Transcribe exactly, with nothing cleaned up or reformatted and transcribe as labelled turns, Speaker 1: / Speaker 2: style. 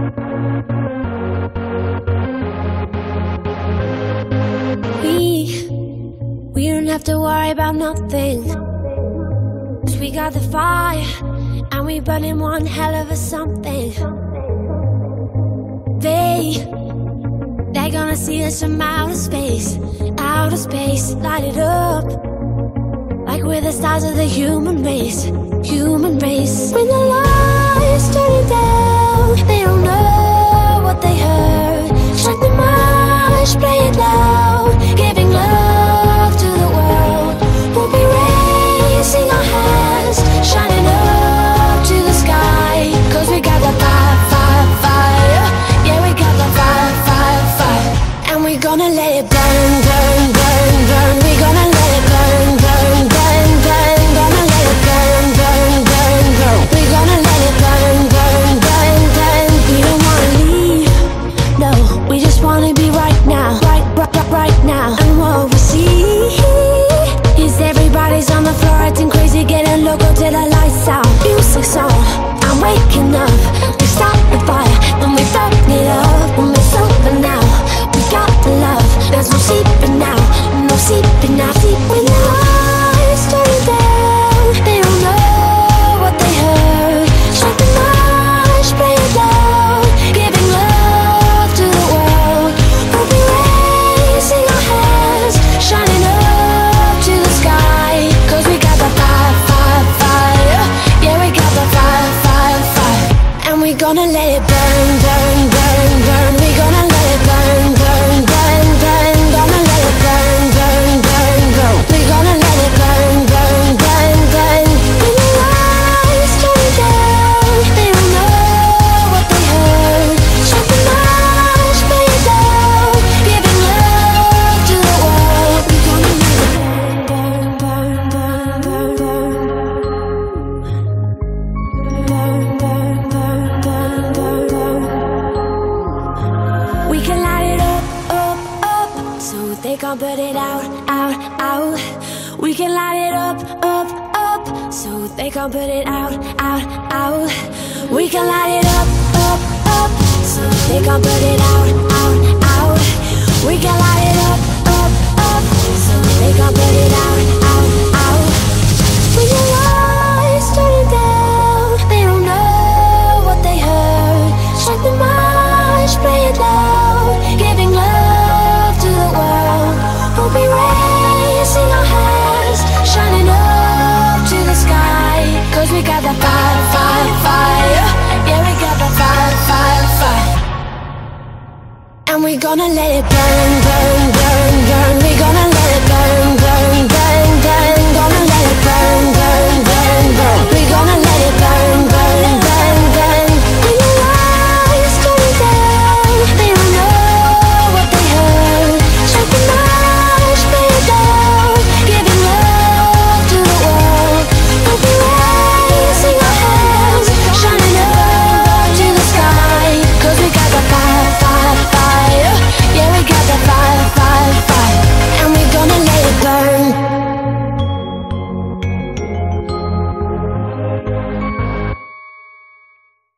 Speaker 1: We, we don't have to worry about nothing, 'cause we got the fire, and we burning one hell of a something. They, they're gonna see us from outer space, outer space, light it up, like we're the stars of the human race, human race. When the lights turn down, they don't know what they heard. Strike the march, play it loud, giving love to the world. We'll be raising our hands, shining up to the sky, 'cause we got the fire, fire, fire. Yeah, we got the fire, fire, fire. And we're gonna let it burn, burn, burn, burn. We're gonna let it burn, burn, burn, burn. Gonna let it burn, burn, burn, burn. We're gonna let it burn, burn, burn, burn. We don't wanna leave, no, we just wanna be right now, right, right, right, right now. And what we see is everybody's on the floor acting crazy, getting loco till the lights out. Music's on, I'm waking up. We start the fire, then we burn it up. When it's over now, we got the love. There's no sleeping now, no sleeping now. When the lights turn down, they don't know what they heard. Strike the march, play it loud, giving love to the world. We'll be raising our hands, shining up to the sky, 'cause we got the fire, fire, fire. Yeah, we got the fire, fire, fire. And we're gonna let it burn, burn, burn, burn. We're gonna let it burn, burn, burn, burn. Gonna let it burn, burn, burn, burn. We're gonna let it burn, burn, burn, burn. When the lights turn down, they don't know what they heard. Strike the march, play it loud, giving love to the world. We're gonna let it burn, burn, burn, burn, burn, burn, burn, burn, burn, burn, burn. We can light it up, up, up, so they can't put it out, out, out. We can light it up, up, up, so they can't put it out, out, out. We can light it up, up, up, so they can't put it out, out, out. We can light it up, up, up, so they can't put it out, out, out. When the lights turn down, they don't know what they heard. Strike the march, play it loud, giving love to the world. We'll be raising our hands, shining up to the sky, 'cause we got the fire, fire, fire. Yeah, we got the fire, fire, fire. And we're gonna let it burn, burn, burn.